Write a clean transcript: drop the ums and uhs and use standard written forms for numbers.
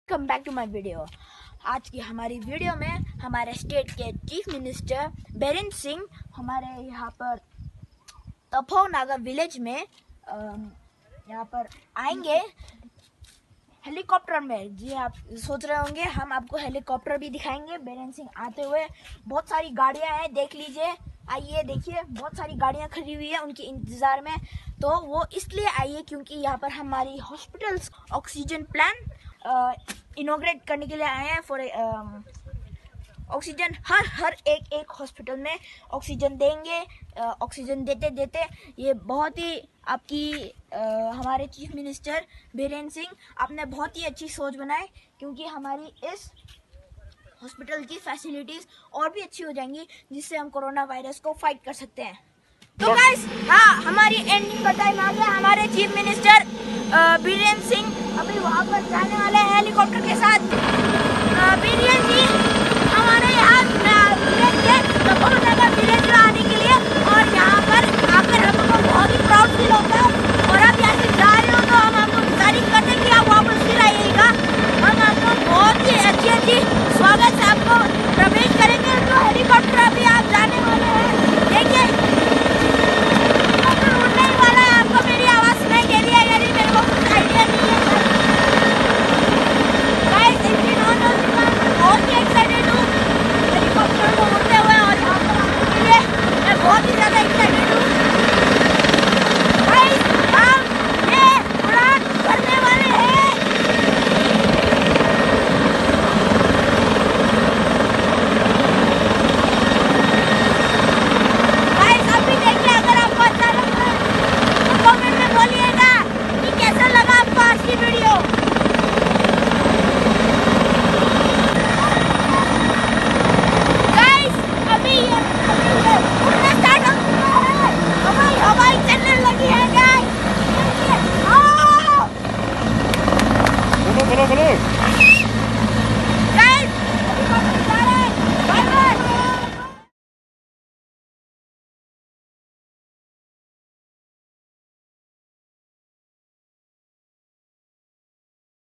Welcome back to my video. आज की हमारी वीडियो में हमारे स्टेट के चीफ मिनिस्टर बीरेंद्र सिंह हमारे यहाँ पर तपोव नागा विलेज में यहाँ पर आएंगे हेलीकॉप्टर में। जी आप सोच रहे होंगे हम आपको हेलीकॉप्टर भी दिखाएंगे। बीरेंद्र सिंह आते हुए बहुत सारी गाड़ियाँ हैं, देख लीजिए। आइए देखिए, बहुत सारी गाड़ियाँ खड़ी हुई है उनके इंतज़ार में। तो वो इसलिए आइए क्योंकि यहाँ पर हमारी हॉस्पिटल्स ऑक्सीजन प्लान इनोग्रेट करने के लिए आए हैं। फॉर ऑक्सीजन हर एक हॉस्पिटल में ऑक्सीजन देंगे। ऑक्सीजन देते देते ये बहुत ही आपकी हमारे चीफ मिनिस्टर बीरेंद्र सिंह आपने बहुत ही अच्छी सोच बनाई, क्योंकि हमारी इस हॉस्पिटल की फैसिलिटीज़ और भी अच्छी हो जाएंगी, जिससे हम कोरोना वायरस को फाइट कर सकते हैं। तो गाइस, हाँ, हमारी एंडिंग का टाइम आ गया। हमारे चीफ मिनिस्टर बीरेंद्र सिंह अभी वहाँ पर जाने वाले हैं हेलीकॉप्टर